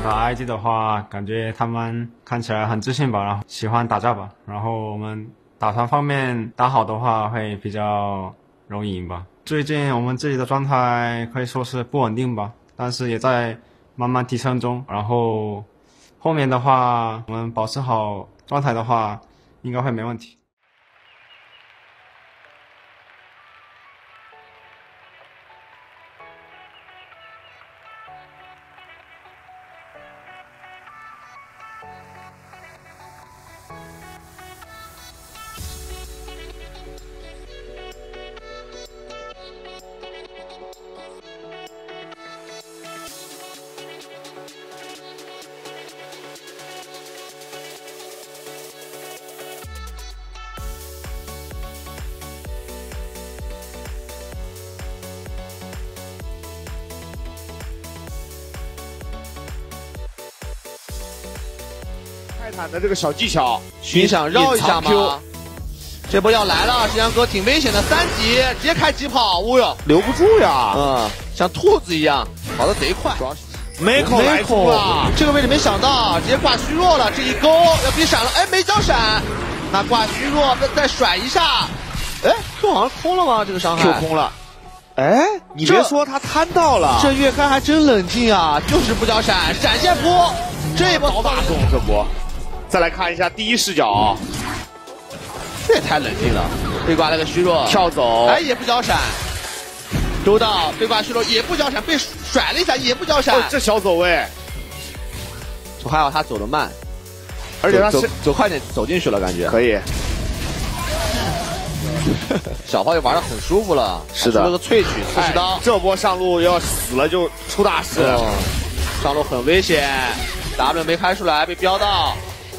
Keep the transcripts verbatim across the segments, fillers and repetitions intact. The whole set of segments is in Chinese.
打 I G 的话，感觉他们看起来很自信吧，然后喜欢打架吧。然后我们打团方面打好的话，会比较容易赢吧。最近我们自己的状态可以说是不稳定吧，但是也在慢慢提升中。然后后面的话，我们保持好状态的话，应该会没问题。 泰坦的这个小技巧， 寻想绕一下吗？这波要来了，石阳哥挺危险的，三级直接开疾跑，哦哟， 留不住呀， 嗯，像兔子一样跑得贼快。主要是梅口来出了， 这个位置没想到，直接挂虚弱了，这一勾要逼闪了，哎，没交闪，那挂虚弱再再甩一下，哎 ，Q 好像空了吗？这个伤害 Q 空了。哎，你别说他摊到了， 这月开还真冷静啊，就是不交闪，闪现扑，这一波早打中这波。再来看一下第一视角， 这也太冷静了，被挂了个虚弱， 跳走， 哎也不交闪，周到被挂虚弱也不交闪，被甩了一下也不交闪， 哦、这小走位， 就还好他走得慢， 而且他走 走, 走快点走进去了，感觉可以。 小炮也玩得很舒服了， 是的， 出了个萃取四十刀、 哎，这波上路要死了就出大事， 哦、上路很危险 ，W 没开出来被飙到。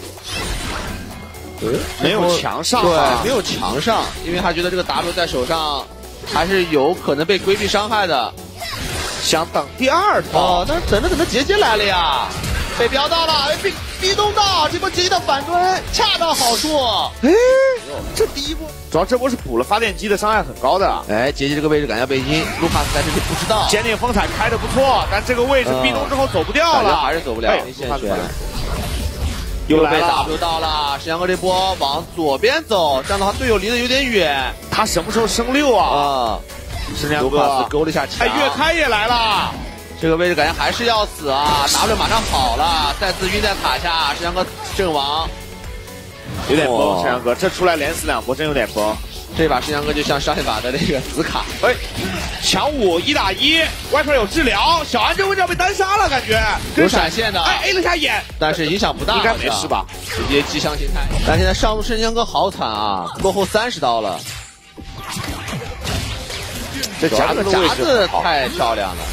嗯，没有强上、 啊，对，没有强上，因为他觉得这个 W 在手上还是有可能被规避伤害的， 想等第二套。 哦，但是等着等着杰杰来了呀，被飙到了，被逼动到，这波杰杰的反蹲恰到好处。哎，这第一波， 主要这波是补了发电机的伤害很高的。 哎，杰杰这个位置感觉被阴，卢卡斯在这里不知道。 坚定风采开的不错，但这个位置逼动之后走不掉了， 嗯、还是走不了。没线圈。又被 W 到了，石阳哥这波往左边走，这样的话队友离得有点远。 他什么时候升六啊？啊、 嗯，石阳哥勾了一下墙。 哎，月开也来了， 这个位置感觉还是要死啊 ！W 马上好了，再次晕在塔下，石阳哥阵亡， 有点崩。石阳哥这出来连死两波，真有点崩。 这把石阳哥就像上一把的那个紫卡， 哎，强五一打一，外边有治疗，小安这位置要被单杀了，感觉有闪现的， 哎 A 了下眼， 但是影响不大， 应该没事吧？ 直接击伤形态。但现在上路石阳哥好惨啊，落后三十刀了。 这夹子夹子太漂亮了，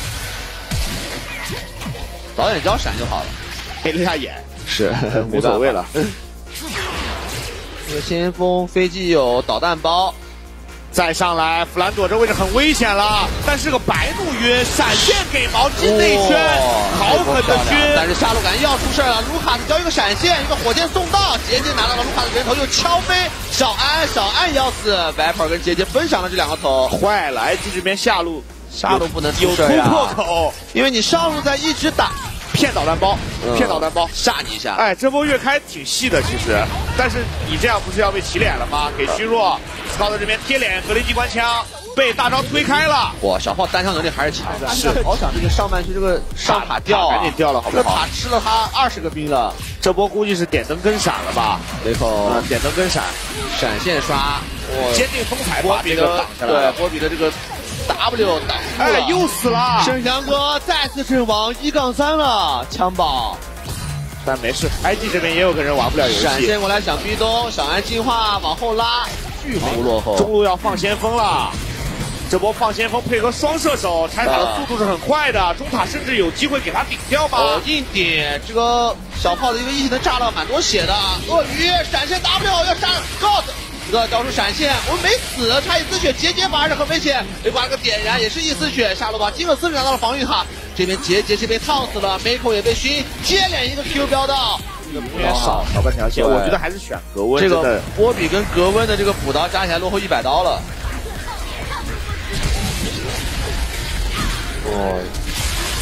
早点交闪就好了。 A 了下眼， 是无所谓了。 这个先锋飞机有导弹包， 再上来，弗兰朵这位置很危险了，但是个白怒晕，闪现给毛巾内圈，哦、好狠的晕。 但是下路感觉要出事了，卢卡斯交一个闪现，一个火箭送到，杰杰拿到了卢卡斯人头，又敲飞小安，小安也要死 ，Viper 跟杰杰分享了这两个头， 坏了 ，I G 这边下路下路不能出事呀，有突破口， 因为你上路在一直打。 骗导弹包，嗯、骗导弹包， 吓你一下！ 哎，这波月开挺细的，其实，但是你这样不是要被洗脸了吗？给虚弱，斯高特这边贴脸，格雷机关枪被大招推开了。 哇，小炮单枪能力还是强的。是，好想这个上半区这个上塔掉、啊， 赶紧掉了，好不好？ 这塔吃了他二十个兵了， 这波估计是点灯跟闪了吧？ 雷口， 嗯，点灯跟闪， 闪现刷， 坚定风采把这个挡下来了。 对，波比的这个。 W 挡住了， 哎，又死了！ 沈阳哥再次阵亡，一杠三了，枪宝。 但没事 ，I G 这边也有个人玩不了游戏。 闪现过来想逼东，小安进化往后拉，巨幅落后。 中路要放先锋了，这波放先锋配合双射手，拆塔的速度是很快的，中塔甚至有机会给他顶掉吧？ 哦，硬顶，这个小炮的一个一技能炸了蛮多血的。鳄鱼闪现 W 要杀 God。 这个交出闪现，我们没死，差一丝血，杰杰反而是很危险，被挂了个点燃，也是一丝血，下路把金克斯拿到了防御塔，这边杰杰是被烫死了，梅口也被熏，接连一个 Q 飙到， 有点少，少半条线，我觉得还是选格温。 这个波比跟格温的这个补刀加起来落后一百刀了。哦，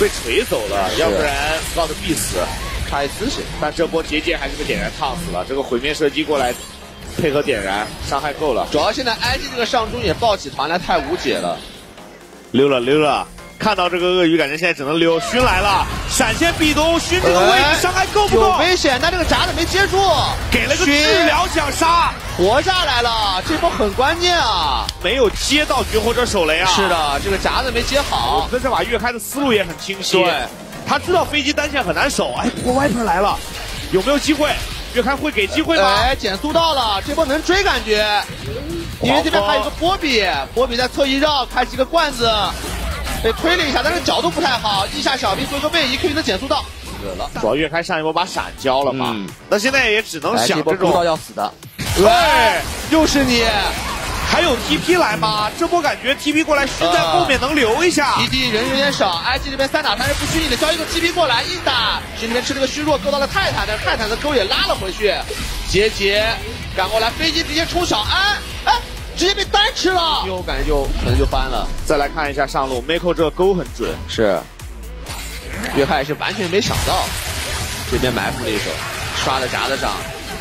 被锤走了，要不然 Scott 必死， 差一姿势。 但这波结界还是被点燃烫死了，这个毁灭射击过来配合点燃，伤害够了。 主要现在 I G 这个上中也抱起团来太无解了， 溜了溜了。看到这个鳄鱼，感觉现在只能溜。熏来了，闪现壁咚，熏这个位置伤害够不够？ 有危险，但这个闸子没接住， 给了个治疗想杀， 活下来了，这波很关键啊！ 没有接到绝活者手雷啊！ 是的，这个闸子没接好。 这这把月开的思路也很清晰， 对， 他知道飞机单线很难守，哎，不过 Viper 来了，有没有机会？月开会给机会吗？ 哎，减速到了，这波能追感觉，因为这边还有个波比，波比在侧翼绕，开启一个罐子。被推了一下，但是角度不太好，一下小兵做一个位移，可以能减速到。 了，主要月开上一波把闪交了嘛，嗯、那现在也只能想这种到要死的。 对， 又是你， 还有 T P 来吗？这波感觉 T P 过来熏在后面能留一下。 T P 人有点少 ，I G 这边三打三是不虚拟的，交一个 T P 过来一打，这边吃了个虚弱，勾到了泰坦，但是泰坦的钩也拉了回去。杰杰赶过来，飞机直接冲小安，哎。直接被单吃了，哟，感觉就可能就翻了。 再来看一下上路 ，Miko 这个钩很准， 是。岳开是完全没想到，这边埋伏了一手，刷在闸子上。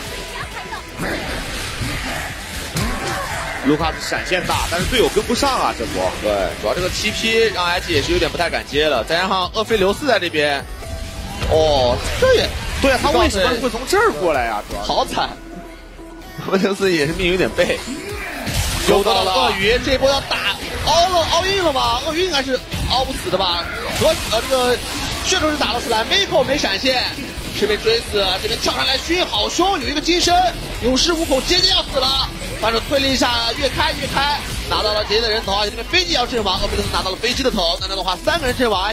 卢卡斯闪现大，但是队友跟不上啊，这波。 对，主要这个 T P 让 I G 也是有点不太敢接了，再加上厄菲琉斯在这边，哦，这也对啊，他为什么会从这儿过来呀？主要好惨。厄菲琉斯也是命有点背。又到了鳄鱼，这波要打凹了凹印了吗？鳄鱼应该是凹不死的吧？和呃这个血手是打了出来 ，Miko 没闪现，是被追死。这边跳上来熏好凶，有一个金身，有恃无恐，杰杰要死了。反手推了一下，越开越开，拿到了杰杰的人头，而且这边飞机要阵亡，厄菲琉斯拿到了飞机的头。那样的话，三个人阵亡。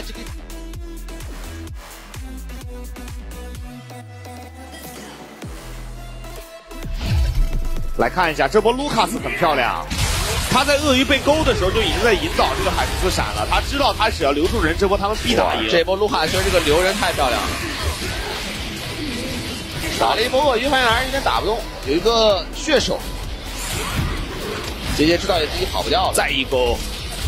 来看一下这波卢卡斯很漂亮，他在鳄鱼被勾的时候就已经在引导这个海图斯闪了，他知道他只要留住人，这波他们必打赢。 这波卢卡斯这个留人太漂亮了，打了一波鳄鱼，发现还是有点打不动，有一个血手，杰杰知道也自己跑不掉了， 再一勾。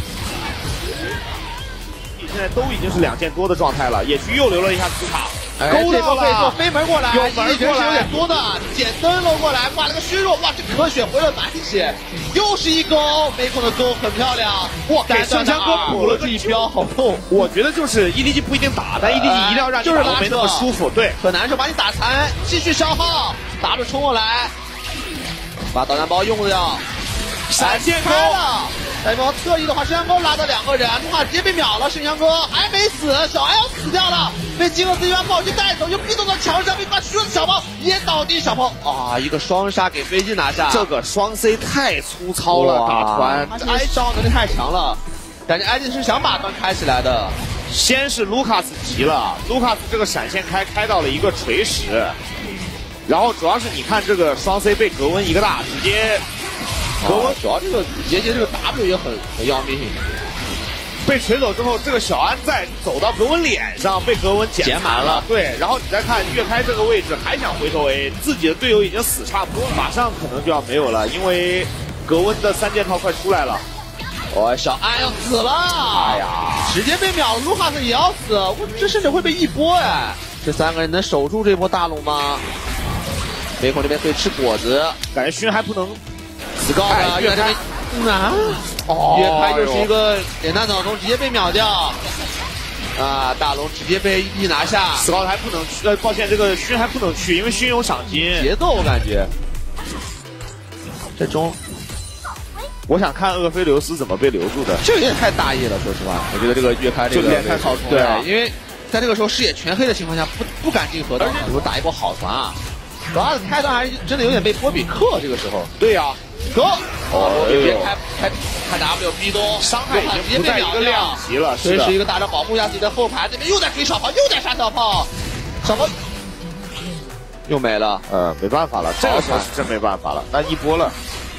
现在都已经是两件多的状态了，野区又留了一下斯卡。 勾到了，飞门过来， 有门过来， 是有点多的，捡灯笼过来，挂了个虚弱，哇，这可血回了满血，又是一勾，没空的勾很漂亮，哇， 给圣枪哥补了一镖，好痛。 我觉得就是 E D G 不一定打，但 E D G 一定要让你打得没那么舒服，对， 很难受，把你打残，继续消耗 ，W 冲过来，把导弹包用掉， 闪现开了。代表侧翼的话，圣枪哥拉到两个人，的话直接被秒了。圣枪哥还没死，小艾要死掉了，被饥饿资源暴击带走，又逼动到墙上，被把虚弱的小炮也倒地。小炮啊，一个双杀给飞机拿下。 这个双 C 太粗糙了，打团 ，I 招能力太强了，感觉 I G 是想把团开起来的。 先是卢卡斯急了，卢卡斯这个闪现开开到了一个锤石，然后主要是你看这个双 C 被格温一个大，直接。 格温主要这个杰杰这个 W 也很很要命， 被锤走之后，这个小安在走到格温脸上，被格温捡满了。对，然后你再看岳开这个位置，还想回头 A， 自己的队友已经死差不多了，马上可能就要没有了，因为格温的三件套快出来了。 哦，小安要死了！哎呀，直接被秒了，卢卡斯也要死，我这甚至会被一波哎！这三个人能守住这波大龙吗？梅孔这边可以吃果子， 感觉熏还不能。 死高的岳开，啊，岳开又是一个脸蛋脑中直接被秒掉，啊，大龙直接被一拿下， 死高还不能去，呃，抱歉，这个熏还不能去，因为熏有赏金。 节奏我感觉，这中， 我想看厄菲琉斯怎么被留住的， 这有点太大意了，说实话，我觉得这个岳开这个太好冲了， 对，因为在这个时候视野全黑的情况下，不不敢进河道，比如打一波好团啊，主要是开端还是真的有点被波比克，这个时候， 对呀、啊。 哥，哦，别开开开 W 逼咚， 伤害已经不在一个量级了， 随时一个大招保护一下自己的后排，这边又在追小炮，又在杀小炮，小炮又没了， 呃，没办法了，这个时候是真没办法了，那一波了，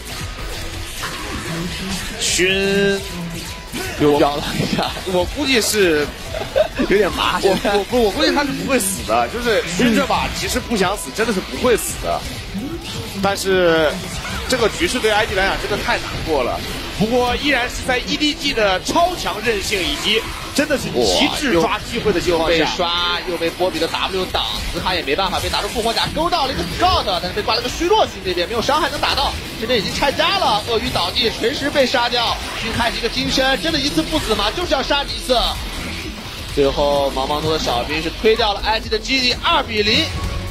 熏又飙了一下， 我估计是有点麻， 我我不我估计他是不会死的，就是熏这把其实不想死，真的是不会死的，但是。这个局势对 I G 来讲真的太难过了，不过依然是在 E D G 的超强韧性以及真。 真的是极致抓机会的情况下， 被刷又被波比的 W 挡，斯卡也没办法，被打出复活甲勾到了一个 Scott， 但是被挂了个虚弱群这边没有伤害能打到，这边已经拆家了，鳄鱼倒地，锤石被杀掉，勋开启一个金身，真的一次不死吗？就是要杀你一次。最后毛毛多的小兵是推掉了 I G 的基地，二比零。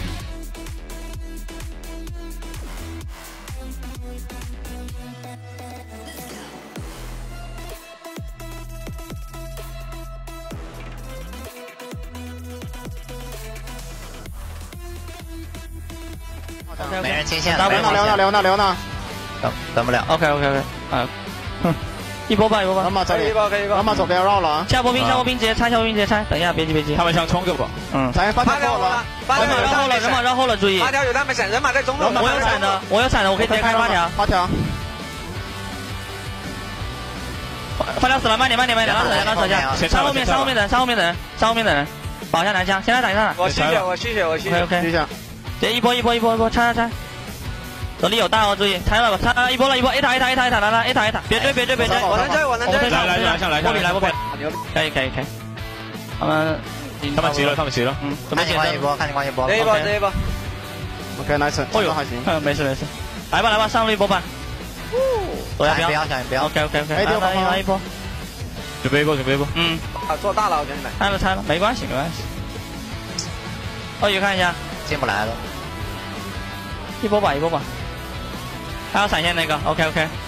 没人清线了，留呢留呢留呢留呢， 等等不了。 OK OK OK， 啊，哼，一波吧一波吧，老马走一波可以一波，老马左边绕了啊，下波兵下波兵直接拆下波兵直接拆，等一下别急别急， 他们想冲个不？ 嗯，咱八条过了，人马绕后了人马绕后了，注意， 八条有他们闪，人马在中路， 我有闪的我有闪的，我可以直接开八条八条。八条死了，慢点慢点慢点，拉扯一下拉扯一下，杀后面杀后面的人杀后面的人杀后面的人，保一下南枪，先来打一下。 我吸血我吸血我吸血 OK OK， 直接一波一波一波一波拆拆拆，手里有大哦，注意拆了吧，拆一波了一波 A 塔 A 塔 A 塔 A 塔来了 A 塔 A 塔，别追别追别追， 我能追我能追， 来来来上来上来， 来波比，可以可以可以，他们他们急了他们急了， 嗯， 看你关一波看你关一波， 这一波这一波 ，OK nice，哦呦还行，没事没事，来吧来吧上路一波吧， 不要不要小心不要 ，OK OK OK，来来一波。 准备一波，准备一波。 嗯， 啊，做大了，我给你们。 拆了，拆了，没关系，没关系。鳄鱼看一下， 进不来了。 一波吧，一波吧。还有闪现那个 ，OK OK。